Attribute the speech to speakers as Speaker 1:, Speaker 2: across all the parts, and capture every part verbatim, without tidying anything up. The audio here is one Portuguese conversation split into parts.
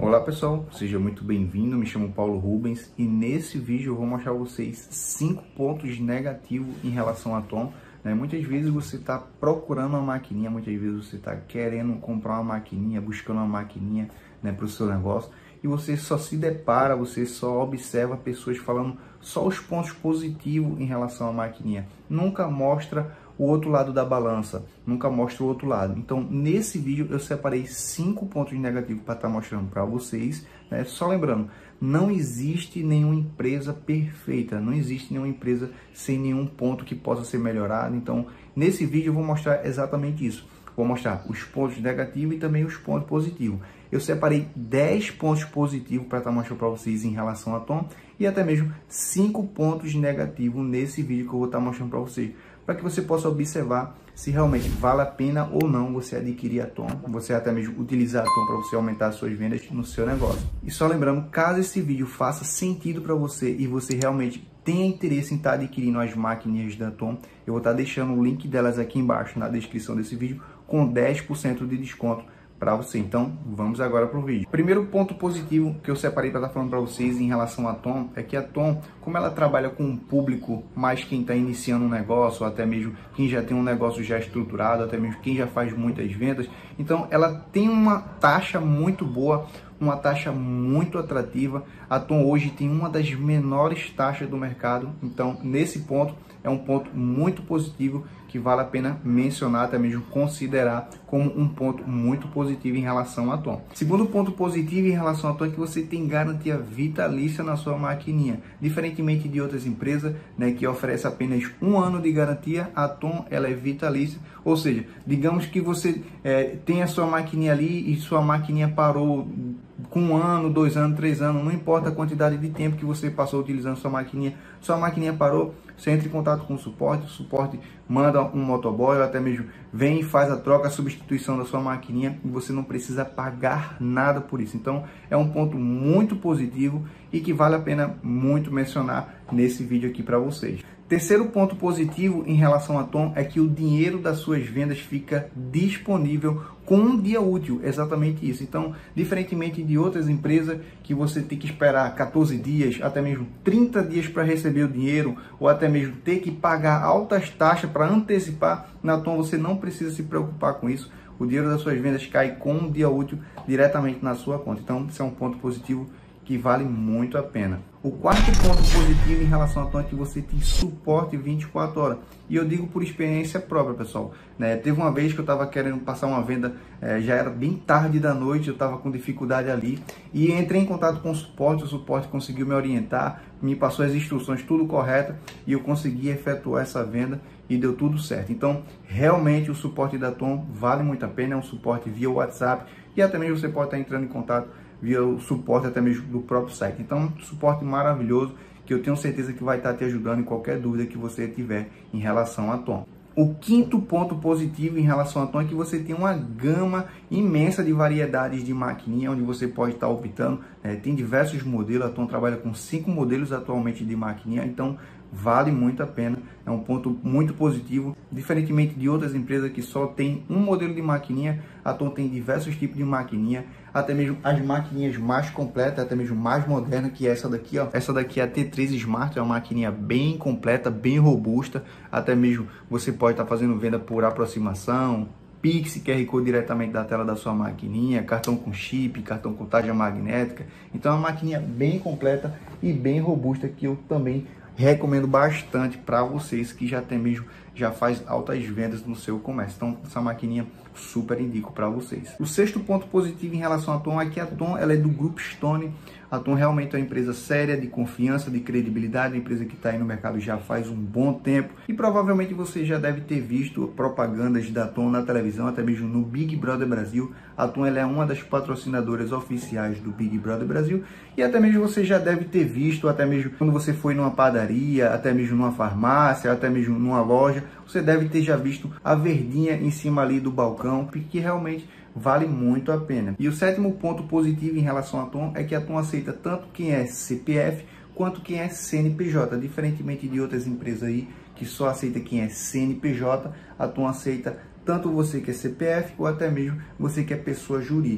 Speaker 1: Olá pessoal, seja muito bem-vindo, me chamo Paulo Rubens e nesse vídeo eu vou mostrar a vocês cinco pontos negativos em relação à Tom. Né? Muitas vezes você está procurando uma maquininha, muitas vezes você está querendo comprar uma maquininha, buscando uma maquininha, né, para o seu negócio e você só se depara, você só observa pessoas falando só os pontos positivos em relação à maquininha, nunca mostra o outro lado da balança, nunca mostra o outro lado. Então, nesse vídeo eu separei cinco pontos negativos para estar mostrando para vocês, né? Só lembrando, não existe nenhuma empresa perfeita, não existe nenhuma empresa sem nenhum ponto que possa ser melhorado. Então, nesse vídeo eu vou mostrar exatamente isso. Vou mostrar os pontos negativos e também os pontos positivos. Eu separei dez pontos positivos para estar mostrando para vocês em relação à Tom e até mesmo cinco pontos negativos nesse vídeo que eu vou estar mostrando para vocês, para que você possa observar se realmente vale a pena ou não você adquirir a Tom, você até mesmo utilizar a Tom para você aumentar as suas vendas no seu negócio. E só lembrando, caso esse vídeo faça sentido para você e você realmente tenha interesse em estar adquirindo as maquininhas da Tom, eu vou estar deixando o link delas aqui embaixo na descrição desse vídeo com dez por cento de desconto para você. Então, vamos agora para o vídeo. Primeiro ponto positivo que eu separei para estar falando para vocês em relação à Tom é que a Tom, como ela trabalha com um público mais quem está iniciando um negócio, ou até mesmo quem já tem um negócio já estruturado, até mesmo quem já faz muitas vendas, então ela tem uma taxa muito boa, uma taxa muito atrativa. A Tom hoje tem uma das menores taxas do mercado, então nesse ponto é um ponto muito positivo que vale a pena mencionar, até mesmo considerar como um ponto muito positivo em relação à Tom. Segundo ponto positivo em relação à Tom é que você tem garantia vitalícia na sua maquininha. Diferentemente de outras empresas, né, que oferecem apenas um ano de garantia, a Tom ela é vitalícia, ou seja, digamos que você é, tem a sua maquininha ali e sua maquininha parou com um ano, dois anos, três anos, não importa a quantidade de tempo que você passou utilizando sua maquininha, sua maquininha parou, você entra em contato com o suporte, o suporte manda um motoboy, ou até mesmo vem e faz a troca, a substituição da sua maquininha e você não precisa pagar nada por isso. Então é um ponto muito positivo e que vale a pena muito mencionar nesse vídeo aqui para vocês. Terceiro ponto positivo em relação à Tom é que o dinheiro das suas vendas fica disponível com um dia útil, exatamente isso. Então, diferentemente de outras empresas que você tem que esperar quatorze dias, até mesmo trinta dias para receber o dinheiro, ou até mesmo ter que pagar altas taxas para antecipar, na Tom você não precisa se preocupar com isso. O dinheiro das suas vendas cai com um dia útil diretamente na sua conta. Então, isso é um ponto positivo que vale muito a pena. O quarto ponto positivo em relação à Tom é que você tem suporte vinte e quatro horas. E eu digo por experiência própria, pessoal. Né? Teve uma vez que eu estava querendo passar uma venda, é, já era bem tarde da noite, eu estava com dificuldade ali. E entrei em contato com o suporte, o suporte conseguiu me orientar, me passou as instruções tudo correto e eu consegui efetuar essa venda e deu tudo certo. Então, realmente o suporte da Tom vale muito a pena, é um suporte via WhatsApp e até mesmo você pode estar entrando em contato via o suporte até mesmo do próprio site. Então, suporte maravilhoso que eu tenho certeza que vai estar te ajudando em qualquer dúvida que você tiver em relação à Tom. O quinto ponto positivo em relação à Tom é que você tem uma gama imensa de variedades de maquininha onde você pode estar optando. É, tem diversos modelos, a Tom trabalha com cinco modelos atualmente de maquininha, então vale muito a pena, é um ponto muito positivo, diferentemente de outras empresas que só tem um modelo de maquininha, a Tom tem diversos tipos de maquininha, até mesmo as maquininhas mais completas, até mesmo mais modernas, que é essa daqui, ó. Essa daqui é a T três Smart, é uma maquininha bem completa, bem robusta, até mesmo você pode estar fazendo venda por aproximação, Pix, Q R Code diretamente da tela da sua maquininha, cartão com chip, cartão com tarja magnética, então é uma maquininha bem completa e bem robusta que eu também recomendo bastante para vocês que já até mesmo já faz altas vendas no seu comércio. Então, essa maquininha super indico para vocês. O sexto ponto positivo em relação à Tom é que a Tom ela é do grupo Stone. A Tom realmente é uma empresa séria, de confiança, de credibilidade, uma empresa que está aí no mercado já faz um bom tempo e provavelmente você já deve ter visto propagandas da Tom na televisão, até mesmo no Big Brother Brasil. A Tom ela é uma das patrocinadoras oficiais do Big Brother Brasil e até mesmo você já deve ter visto, até mesmo quando você foi numa padaria, até mesmo numa farmácia, até mesmo numa loja, você deve ter já visto a verdinha em cima ali do balcão, porque realmente vale muito a pena. E o sétimo ponto positivo em relação à Tom é que a Tom aceita tanto quem é C P F quanto quem é C N P J, diferentemente de outras empresas aí que só aceita quem é C N P J, a Tom aceita tanto você que é C P F ou até mesmo você que é pessoa jurídica.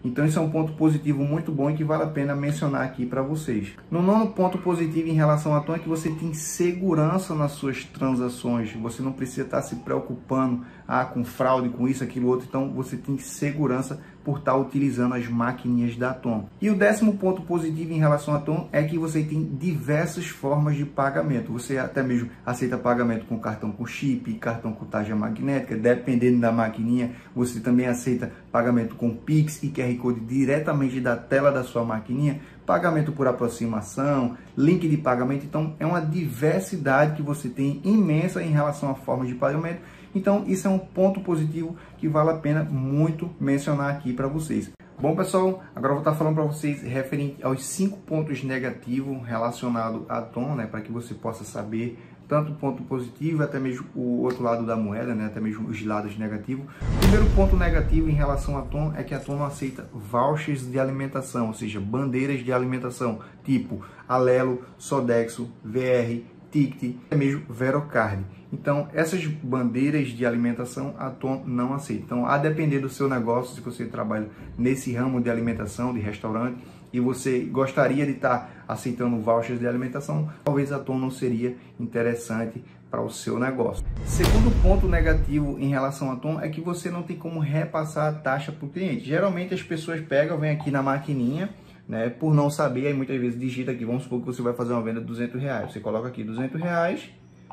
Speaker 1: Então isso é um ponto positivo muito bom e que vale a pena mencionar aqui para vocês. No nono ponto positivo em relação à Atom é que você tem segurança nas suas transações. Você não precisa estar se preocupando ah, com fraude, com isso, aquilo, outro. Então você tem segurança por estar utilizando as maquininhas da Atom. E o décimo ponto positivo em relação à Atom é que você tem diversas formas de pagamento. Você até mesmo aceita pagamento com cartão com chip, cartão com tarja magnética, dependendo da maquininha. Você também aceita pagamento com Pix e Q R Code diretamente da tela da sua maquininha, pagamento por aproximação, link de pagamento. Então é uma diversidade que você tem imensa em relação a formas de pagamento. Então isso é um ponto positivo que vale a pena muito mencionar aqui para vocês. Bom pessoal, agora eu vou estar falando para vocês referente aos cinco pontos negativos relacionados à Atom, né, para que você possa saber tanto o ponto positivo, até mesmo o outro lado da moeda, né, até mesmo os lados negativos. O primeiro ponto negativo em relação à Atom é que a Atom não aceita vouchers de alimentação, ou seja, bandeiras de alimentação, tipo Alelo, Sodexo, V R, Ticket, até mesmo Verocard. Então, essas bandeiras de alimentação a Atom não aceita. Então, a depender do seu negócio, se você trabalha nesse ramo de alimentação, de restaurante, e você gostaria de estar aceitando vouchers de alimentação, talvez a Atom não seria interessante para o seu negócio. Segundo ponto negativo em relação à Atom é que você não tem como repassar a taxa para o cliente. Geralmente as pessoas pegam, vêm aqui na maquininha, né, por não saber, aí muitas vezes digita aqui, vamos supor que você vai fazer uma venda de duzentos reais. Você coloca aqui duzentos reais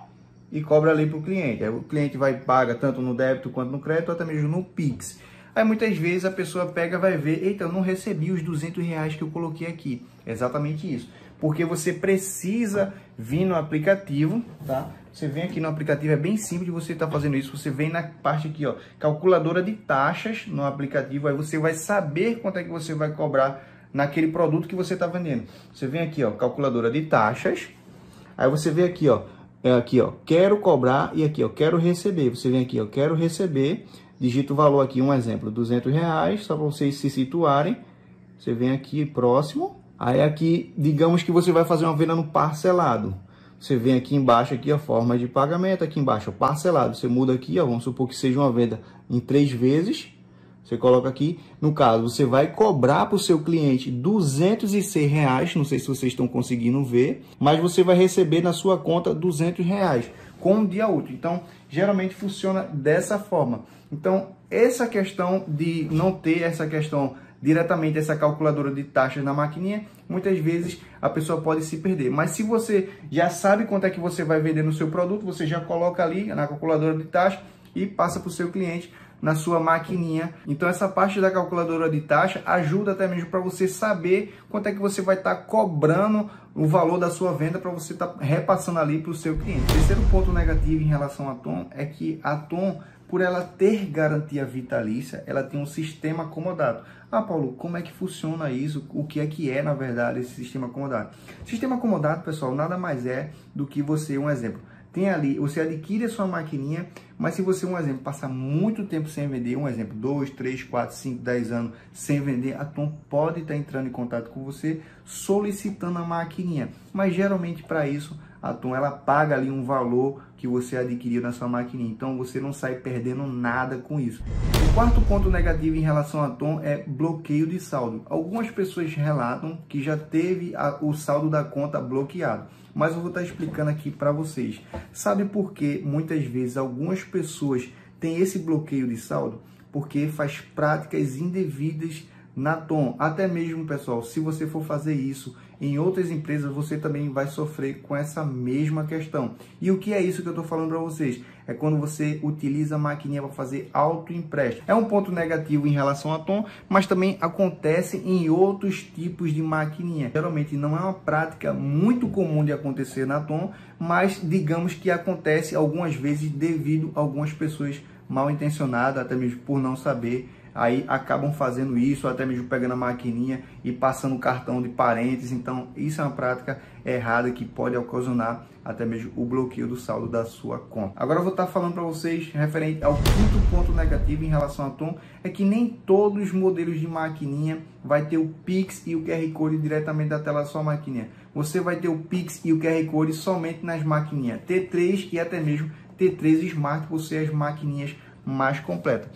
Speaker 1: e cobra ali para o cliente. Aí o cliente vai paga tanto no débito quanto no crédito, até mesmo no Pix. Aí muitas vezes a pessoa pega, vai ver, eita, eu não recebi os duzentos reais que eu coloquei aqui. É exatamente isso. Porque você precisa vir no aplicativo, tá? Você vem aqui no aplicativo, é bem simples de você estar fazendo isso. Você vem na parte aqui, ó, calculadora de taxas no aplicativo. Aí você vai saber quanto é que você vai cobrar naquele produto que você está vendendo. Você vem aqui, ó, calculadora de taxas. Aí você vê aqui, ó, é aqui, ó, quero cobrar e aqui, ó, quero receber. Você vem aqui, ó, quero receber. Digita o valor aqui, um exemplo, duzentos reais, só para vocês se situarem. Você vem aqui próximo. Aí aqui, digamos que você vai fazer uma venda no parcelado. Você vem aqui embaixo, aqui a forma de pagamento, aqui embaixo, ó, parcelado. Você muda aqui, ó, vamos supor que seja uma venda em três vezes. Você coloca aqui, no caso, você vai cobrar para o seu cliente duzentos e seis reais, não sei se vocês estão conseguindo ver, mas você vai receber na sua conta duzentos reais com um dia útil. Então, geralmente funciona dessa forma. Então, essa questão de não ter essa questão diretamente, essa calculadora de taxas na maquininha, muitas vezes a pessoa pode se perder. Mas se você já sabe quanto é que você vai vender no seu produto, você já coloca ali na calculadora de taxa e passa para o seu cliente na sua maquininha. Então essa parte da calculadora de taxa ajuda até mesmo para você saber quanto é que você vai estar tá cobrando o valor da sua venda para você estar tá repassando ali para o seu cliente. O terceiro ponto negativo em relação à Atom é que a Atom, por ela ter garantia vitalícia, ela tem um sistema acomodado. Ah, Paulo, como é que funciona isso? O que é que é, na verdade, esse sistema acomodado? Sistema acomodado, pessoal, nada mais é do que você, um exemplo, tem ali, você adquire a sua maquininha, mas se você, um exemplo, passar muito tempo sem vender, um exemplo, dois, três, quatro, cinco, dez anos sem vender, a Atom pode estar entrando em contato com você, solicitando a maquininha. Mas geralmente para isso, a Atom ela paga ali um valor que você adquiriu na sua maquininha. Então você não sai perdendo nada com isso. O quarto ponto negativo em relação à Atom é bloqueio de saldo. Algumas pessoas relatam que já teve a, o saldo da conta bloqueado. Mas eu vou estar explicando aqui para vocês. Sabe por que muitas vezes algumas pessoas têm esse bloqueio de saldo? Porque faz práticas indevidas na Atom. Até mesmo, pessoal, se você for fazer isso em outras empresas, você também vai sofrer com essa mesma questão. E o que é isso que eu estou falando para vocês? É quando você utiliza a maquininha para fazer autoempréstimo. É um ponto negativo em relação à Atom, mas também acontece em outros tipos de maquininha. Geralmente não é uma prática muito comum de acontecer na Atom, mas digamos que acontece algumas vezes devido a algumas pessoas mal intencionadas, até mesmo por não saber, aí acabam fazendo isso, até mesmo pegando a maquininha e passando o cartão de parentes. Então isso é uma prática errada que pode ocasionar até mesmo o bloqueio do saldo da sua conta. Agora eu vou estar falando para vocês referente ao quinto ponto negativo em relação à Atom, é que nem todos os modelos de maquininha vai ter o Pix e o Q R Code diretamente da tela da sua maquininha. Você vai ter o Pix e o Q R Code somente nas maquininhas T três e até mesmo T três Smart, por ser as maquininhas mais completas.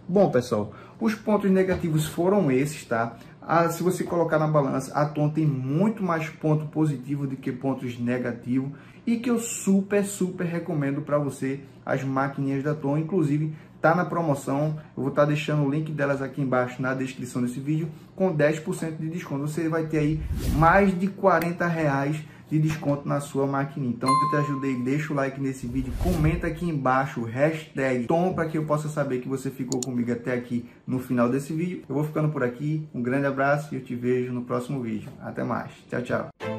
Speaker 1: Bom, pessoal, os pontos negativos foram esses, tá? Ah, se você colocar na balança, a Tom tem muito mais ponto positivo do que pontos negativos e que eu super, super recomendo para você as maquininhas da Tom. Inclusive, tá na promoção, eu vou estar tá deixando o link delas aqui embaixo na descrição desse vídeo com dez por cento de desconto. Você vai ter aí mais de quarenta reais de desconto na sua maquininha. Então, se eu te ajudei, deixa o like nesse vídeo, comenta aqui embaixo, hashtag Tom, para que eu possa saber que você ficou comigo até aqui no final desse vídeo. Eu vou ficando por aqui, um grande abraço e eu te vejo no próximo vídeo. Até mais, tchau, tchau.